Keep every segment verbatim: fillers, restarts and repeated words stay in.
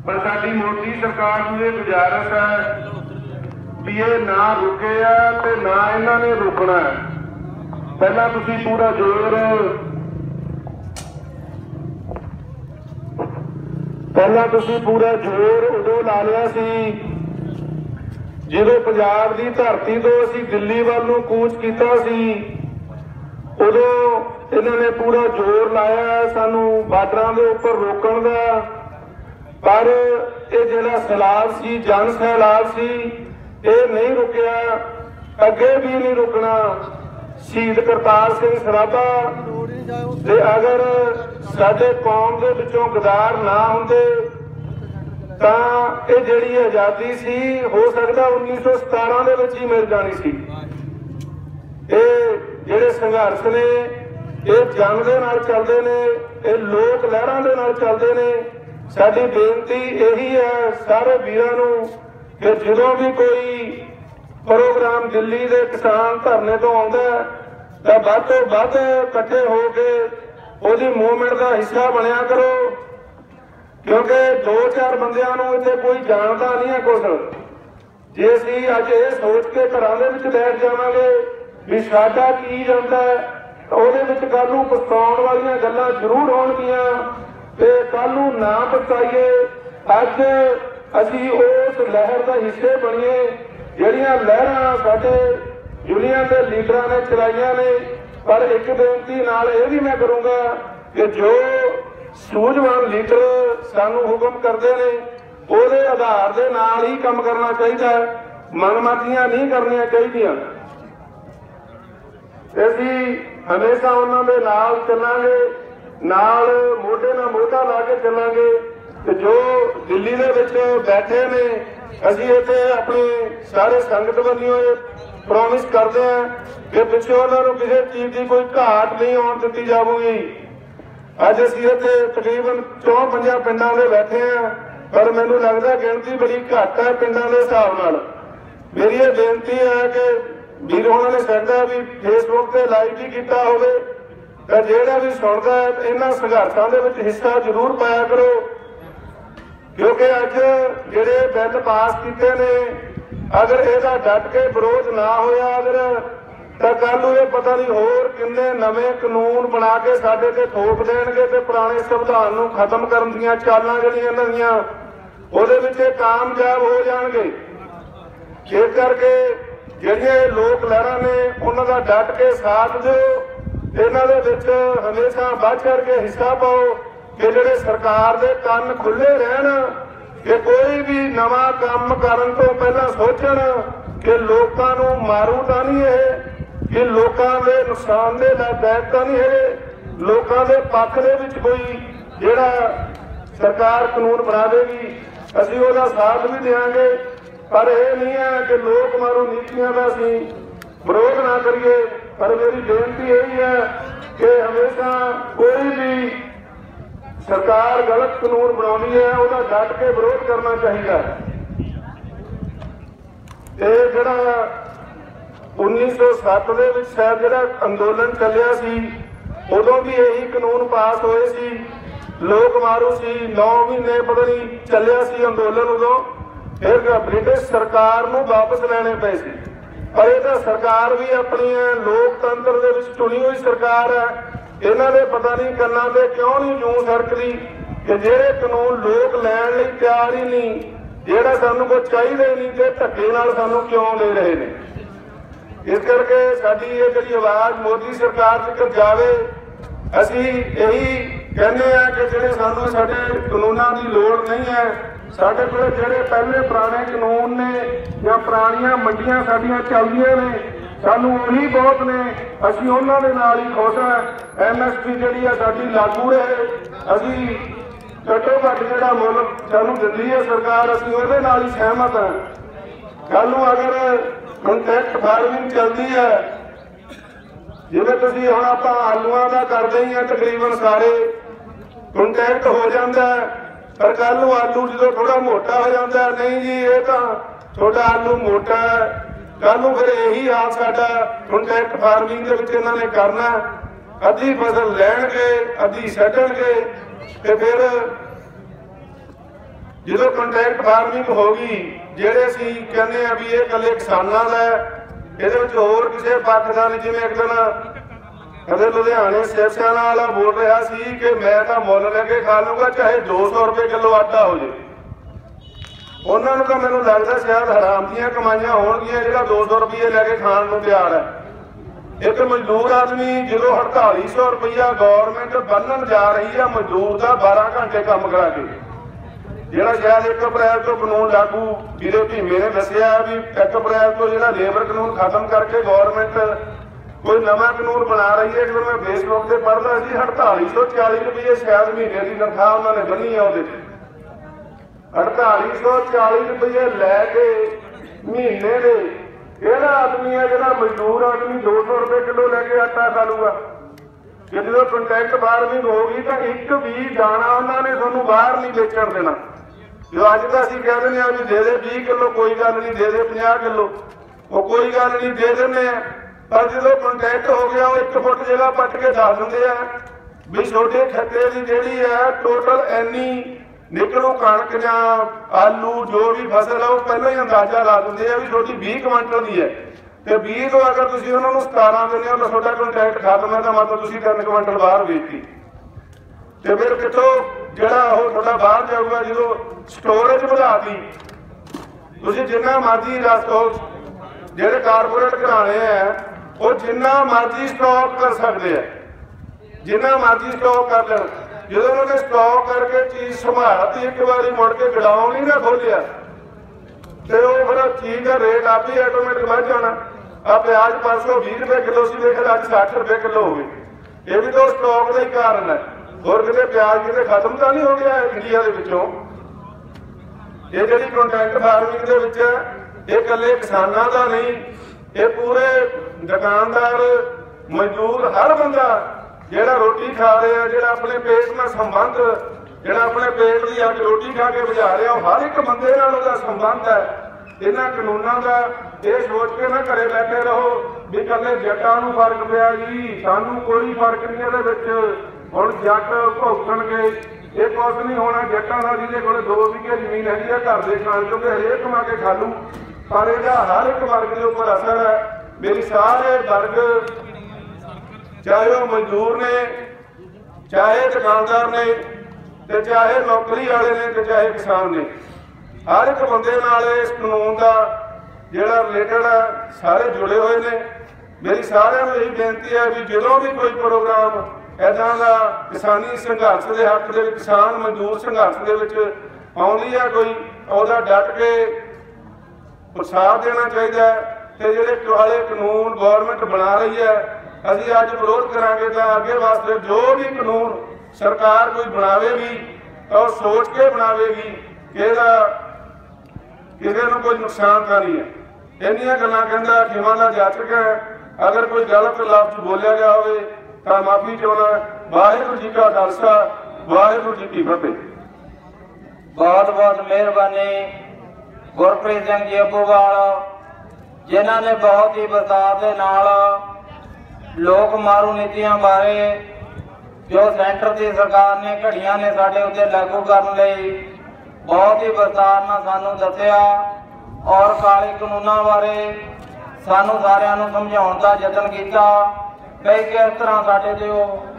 पर साडी मोदी सरकार नूं ये गुजारिश है भी ये ना रुके है ते ना इन्हां ने रुकना है। पहला तुसीं पूरा जोर पहला तुसीं पूरा जोर उदों ला लिया सी ਜਦੋਂ पंजाब की धरती तो असीं दिल्ली ਵੱਲ ਨੂੰ कूच किया सी। उदों इन्होंने पूरा जोर लाया सानू बार्डरां दे उपर रोकण दा, पर ये जिहड़ा सैलाब सी जन सैलाब सी ये नहीं रुकिया, अगे भी नहीं रुकना। शहीद करतार सिंह सराभा ते अगर साडे कौम दे विचों गदार ना हुंदे तां ये जिहड़ी आज़ादी सी हो सकदा उन्नीस सौ सतारह दे विच ही मिल जानी सी। ये जिहड़े संघर्ष ने ये जंग दे नाल चलदे ने, ये लोक लहरां दे नाल चलदे ने। साडी बेनती यही है सारे वीरां नूं कि जदों भी कोई प्रोग्राम दिल्ली दे किसान धरने तो आउंदा तां वध तों वध इकट्ठे हो के उहदी मूवमेंट का हिस्सा बनिया करो, क्योंकि दो चार बंदियां नूं इत्थे कोई जानदा नहीं है कुछ। जे असीं अज ये सोच के घरां दे विच बैठ जावांगे भी साडा की जांदा तां उहदे विच कल नूं पछताउण वालीआं गल्लां जरूर होणगीआं ते कल नूं ना पछताईए। अज असीं उस लहर दा हिस्से बणीए जिहड़ियां लहरां साडे यूनियन के लीडरां ने चलाईआं ने। पर एक बेनती नाल इह भी मैं करूँगा कि जो सूझवान लीडर सानू हुक्म करते हैं उहदे आधार दे नाल ही काम करना चाहिए, मनमातियां नहीं करनियां चाहिए। असीं हमेशा उन्हां दे नाल चलांगे, नाल मोढे नाल मोढा ला के चलांगे। ते जो दिल्ली दे विच बैठे ने असीं इत्थे अपने सारे संगत वल्लों प्रॉमिस करते हैं कि पिछे उन्हां नूं किसी चीज़ की कोई घाट नहीं आउण दित्ती जावेगी। अज असीं इत्थे तकरीबन चौं पंजां पिंडां दे बैठे हैं, पर मैनूं लगदा गिणती बड़ी घट है पिंडां दे हिसाब नाल। मेरी ये बेनती है कि वीर होणां ने साडा भी फेसबुक ते लाइव भी कीता होवे तां जिहड़ा भी सुणदा है इन्हां संघर्षां दे विच हिस्सा जरूर पाया करो, क्योंकि अज जिहड़े बिल पास कीते ने अगर इहदा डट के विरोध ना होया अगर तो कल नूं ये पता नहीं होर किन्ने नवे कानून बना के साडे ते थोप देणगे ते पुराने संविधान नूं खत्म करन दीआं चालां जिहड़ियां नवीआं उहदे विच कामयाब हो जाणगे। इस करके जिहड़ियां लोक लहरां ने उन्हां दा डट के साथ दिओ, इन्हां दे विच हमेशा वध चढ़ के हिस्सा पाओ कि जिहड़े सरकार दे कंन खुले रहण कि कोई भी नवां काम करन तो पहलां सोचण कि लोकां नूं मारू तां नहीं इह, कि लोकां दे नुकसान दे लायक तां नहीं है, लोकां दे पक्ष दे विच कोई जिहड़ा सरकार कानून बना देगी असीं उहदा साथ भी देंगे। पर यह नहीं है कि लोक मारू नीतियां का असीं विरोध ना करिए। पर मेरी बेनती यही है कि हमेशा कोई भी सरकार गलत कानून बनाउंदी है उहदा डट के विरोध करना चाहिए। ये जिहड़ा उन्नीस सौ सत्त दे विच शायद जिहड़ा अंदोलन चलिया सी उदों भी यही कानून पास होए सी, लोक मारू सी, नौ महीने पता नहीं चलिया सी अंदोलन उदों। फिर ब्रिटिश सरकार नूं वापस लैणे पए सी, पर ये तां सरकार भी अपनी लोकतंत्र दे विच चुनी हुई सरकार है। इन्हां दे पता नहीं कन्नां ते क्यों नहीं जूं सरकदी कि जिहड़े कानून लोक लैण लई तैयार ही नहीं, जिहड़ा सानूं कोई चाहीदा ही नहीं ते धक्के नाल सानूं क्यों ले रहे ने। इस करके साडी ये जिहड़ी आवाज़ मोदी सरकार तक जावे। असीं यही कहने हैं कि जिहड़े सानूं साडे कानूनां की लोड़ नहीं है, साडे कोल जिहड़े पहले पुराने कानून ने या पुरानियां मंडियां साडियां चलदियां ने सानूं उही बहुत ने, असीं उन्हां दे नाल ही खुश हां। एम एस पी जिहड़ी है साडी लागू रहे, असीं घट्टो घट्ट जिहड़ा मुल सानूं दिंदी है सरकार असीं उहदे नाल ही सहमत हां। कल नूं अगर कंट्रैक्ट फार्मिंग चलती है जिवें तुसीं हुण आपां आलूआं दा करदे ही तकरीबन सारे कंट्रैक्ट हो जाता है, पर कल नूं आलू जो थोड़ा मोटा हो जाता है नहीं जी ये तो थोड़ा आलू मोटा है, कल नूं फिर यही हाल साडा कंट्रैक्ट फार्मिंग दे विच इन्हां ने करना, अद्धी फसल लैणगे अद्धी सट्टणगे ते फिर जो कंट्रैक्ट फार्मिंग हो गई ਜਿਹੜੇ ਅਸੀਂ ਕਹਿੰਦੇ ਆ ਵੀ ਇਹ ਇਕੱਲੇ ਕਿਸਾਨਾਂ ਦਾ ਇਹਦੇ ਵਿੱਚ ਹੋਰ ਕਿਸੇ ਪੱਖ ਦਾ ਨਹੀਂ। ਜਿਵੇਂ ਇੱਕ ਦਿਨ ਕਦੇ ਲੁਧਿਆਣੇ ਸਿਵ ਸੈਨਾ ਵਾਲਾ ਬੋਲ ਰਿਹਾ ਸੀ ਕਿ ਮੈਂ ਤਾਂ ਮੁੱਲ ਲੈ ਕੇ ਖਾ ਲੂੰਗਾ ਚਾਹੇ ਦੋ ਸੌ ਰੁਪਏ ਕਿਲੋ ਆਟਾ ਹੋ ਜੇ। ਉਹਨਾਂ ਨੂੰ ਤਾਂ ਮੈਨੂੰ ਲੱਗਦਾ ਸ਼ਾਇਦ ਹਰਾਮ ਦੀਆਂ ਕਮਾਈਆਂ ਹੋਣਗੀਆਂ ਜਿਹੜਾ ਦੋ ਸੌ ਰੁਪਏ ਲੈ ਕੇ ਖਾਣ ਨੂੰ ਤਿਆਰ ਹੈ। एक मजदूर आदमी जो अड़ताली सौ रुपया गौरमेंट बनन जा रही है मजदूर का बारह घंटे काम करा के जो शायद एक अप्रैल तो कानून लागू वीरे भीमे ने दसिया भी एक अप्रैल तो जो लेबर कानून खत्म करके गौरमेंट कोई नवा कानून बना रही है। जो मैं फेसबुक से पढ़ता जी अड़ताली सौ चाली रुपये शायद महीने की तनख्वाह उन्होंने बनी है वो अड़ताली सौ चाली रुपये लैके महीने के केड़ा आदमी है जो मजदूर आदमी दो सौ रुपये किलो लैके आटा खा लूगा। कि जो कंट्रैक्ट फार्मिंग होगी तो एक भी दाना उन्होंने थोनों बाहर नहीं बेचण देना। जो अज तो असं कह दें भी दे दे बीस किलो कोई गल नहीं, दे दे पचास किलो वो कोई गल नहीं दे दें। पर जो कंट्रैक्ट हो गया वो एक फुट जगह पट के दस देंगे भी छोटे खत्ते की जी है टोटल एनी निकलू कणक या आलू जो भी फसल है वो पहले ही अंदाजा ला देंगे भी छोटी बीस क्विंटल की है तो बीस तो अगर तुम उन्होंने सतारा देने तो छोटा कंट्रैक्ट खत्म है तो मतलब तुम तीन क्विंटल बाहर बेचती तो फिर कितों जोड़ा थोड़ा बाहर जाऊगा। जो स्टोरेज बढ़ाती तुम जिन्ना मर्जी रस्तो जोड़े कारपोरेट घराने हैं वो जिन्ना मर्जी स्टॉक कर सकते हैं, जिन्ना मर्जी स्टॉक कर लें। जो उन्होंने स्टॉक करके चीज संभालती एक बार मुड़ के गडाउन ही ना खोलिया तो फिर चीज का रेट आप ही ऑटोमेटिक बढ़ जाना। आ प्याज परसों बीस रुपए किलो से देखे अज सठ रुपए किलो हो गए। ये भी तो स्टॉक का ही कारण है। और कितने प्याज कितने खत्म तो नहीं हो गया इंडिया के विचों। ये जी कंट्रैक्ट फार्मिंग के विच ये कल्ले किसानां दा नहीं, ये पूरे दुकानदार मजदूर हर बंदा ਜਿਹੜਾ रोटी खा रहा है ਜਿਹੜਾ अपने पेट ਨਾਲ संबंध ਜਿਹੜਾ अपने पेट की अज रोटी खा के बुझा रहा हर एक बंदे नाल ਉਹਦਾ संबंध है। इन्हां कानूनां दा ये सोच के ना घरे बैठे रहो भी कल्ले जट्टां नूं फर्क पिया जी सानूं कोई फर्क नहीं ਇਹਦੇ ਵਿੱਚ। हुण जट भुगतणगे ये कुछ नहीं होना। जट्टां दा ਜਿਹਦੇ ਕੋਲ दो बीघे ਜ਼ਮੀਨ हैगी है घर ਦੇ खाण चों हरेक कमा के खा लू पर ਇਹਦਾ हर एक वर्ग के उपर असर है। मेरी सारे वर्ग चाहे वह मजदूर ने चाहे दुकानदार ने तो चाहे नौकरी वाले ने तो चाहे किसान ने हर एक बंदे नाल इस कानून का जिहड़ा रिलेटेड है सारे जुड़े हुए ने। मेरी सारिਆਂ ਨੂੰ यही बेनती है भी जो भी कोई प्रोग्राम इदां दा किसानी संघर्ष के हक दे किसान मजदूर संघर्ष के विच आउंदी है कोई ਉਹਦਾ डट के प्रसाद देना चाहिए। तो जिहड़े वाले कानून गौरमेंट बना रही है अभी अज विरोध करांगे तो आगे वास्ते जो भी कानून सरकार कोई बनावेगी तो सोच के बनावेगी कि किसी को कोई नुकसान तो नहीं है। इन्नियां गल्लां कहंदा खिमा दा जाचक है। अगर कोई गलत लफ्ज बोलिया गया हो तो माफी चाहना। वाहिगुरू जी का खालसा वाहिगुरू जी की फतेह। बहुत बहुत मेहरबानी गुरप्रीत सिंह जी अबूवाल जिन्हां ने बहुत ही विस्तार दे नाल लोक मारू नीतियां बारे जो सेंटर की सरकार ने घड़ियां ने साडे उत्ते लागू करन लई बहुत ही विस्तार नाल सानू दस्सिया और काले कानूनां बारे सानू सारिआं नूं समझाउण दा यतन कीता। कई किस तरह साडे ते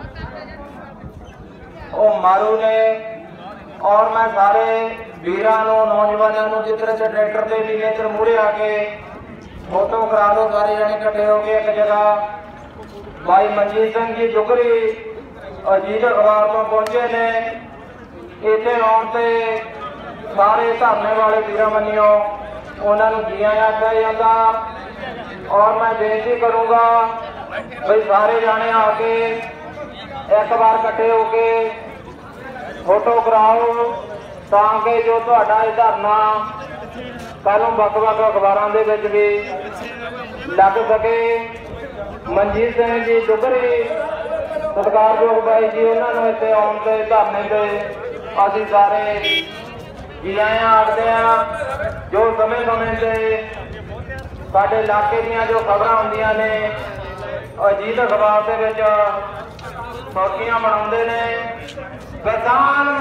ओ मारू ने और मैं सारे वीरां नूं नौजवानों नूं जिधर से ट्रैक्टर ते भी इधर मूहरे आके फोटो करा लो सारे जने इकट्ठे हो के एक जगह। भाई मनजीत सिंह जी जुगरी अजीत अखबार तो पहुंचे ने इतने आने से सारे धरने वाले वीर मनियो उन्होंने जी आया कहा जाता। और मैं बेनती करूँगा भाई सारे जाने आके एक बार इकट्ठे होके फोटो कराओ ताकि जो तुहाडा ये धरना कल वख-वख अखबारों के विच भी लग सके। मनजीत सिंह जी जुगरी सत्कारयोग भाई जी उन्होंने इतने आने से धरने से असीं सारे जी आया आखते हैं। जो समय समय से साडे इलाके दीयां जो खबरां हुंदियां ने अजीत अखबार दे विच सुर्खियां बनाउंदे ने किसान